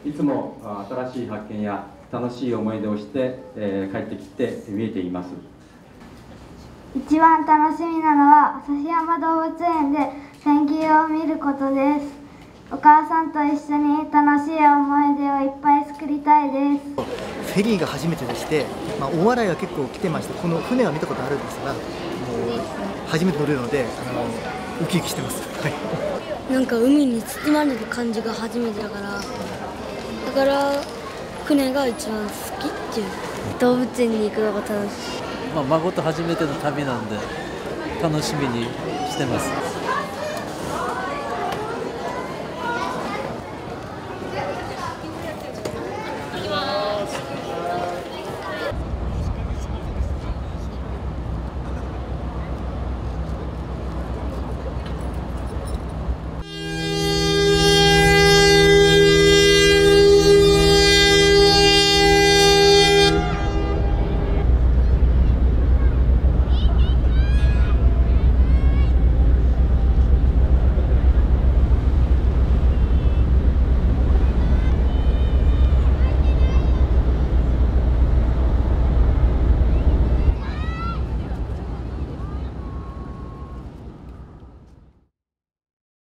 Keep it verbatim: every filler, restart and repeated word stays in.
いつも新しい発見や楽しい思い出をして、えー、帰ってきて見えています。 一番楽しみなのは旭山動物園でペンギンを見ることです。お母さんと一緒に楽しい思い出をいっぱい作りたいです。 フェリーが初めてでして、まあ、大洗は結構来てまして、この船は見たことあるんですが、もう初めて乗るのであのウキウキしてます。はい、 なんか海に包まれる感じが初めてだから、だから船が一番好きっていう。動物園に行くのが楽しい。 まあ、孫と初めての旅なんで楽しみにしてます。